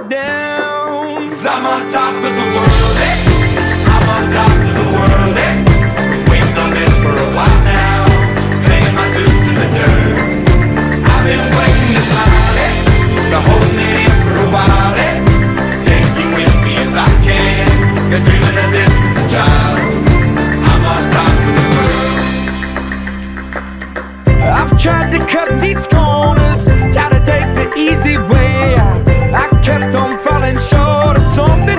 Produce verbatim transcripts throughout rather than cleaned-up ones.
look down. 'Cause I'm on top of the world, eh? I'm on top of the world, eh? Been waiting on this for a while now, paying my dues to the dirt. I've been waiting to smile, eh? Been holding it in for a while, eh? Take you with me if I can. Been dreaming of this since a child. I'm on top of the world. I've tried to cut these corners, try to take the easy way. I, I kept on falling short of something.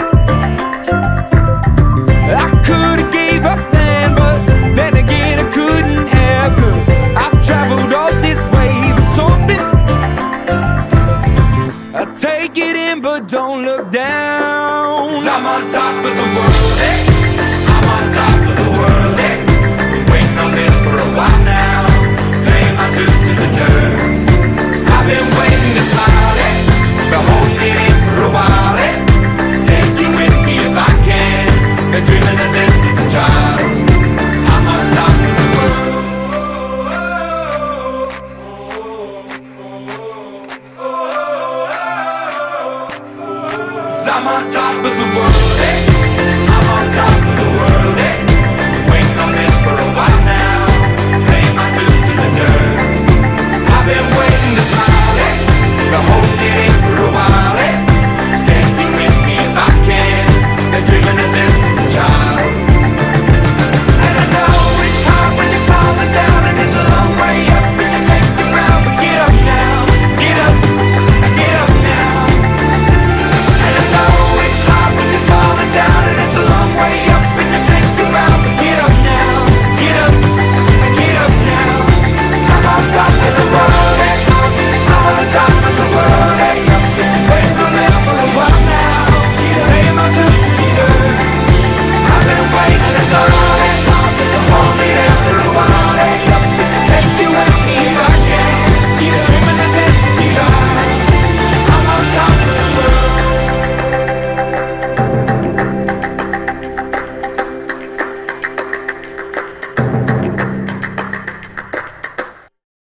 I could've gave up then, but then again I couldn't have. 'Cause I've traveled all this way for something. I take it in but don't look down. 'Cause I'm on top of the world, eh? I'm on top of the world, eh? Been waiting on this for a while now, paying my dues to the dirt. I've been waiting to smile, eh? Been holding it in for a while, eh? Take you with me if I can. Been dreaming of this since a child. I'm on top of the world. 'Cause I'm on top of the world, eh? I'm on top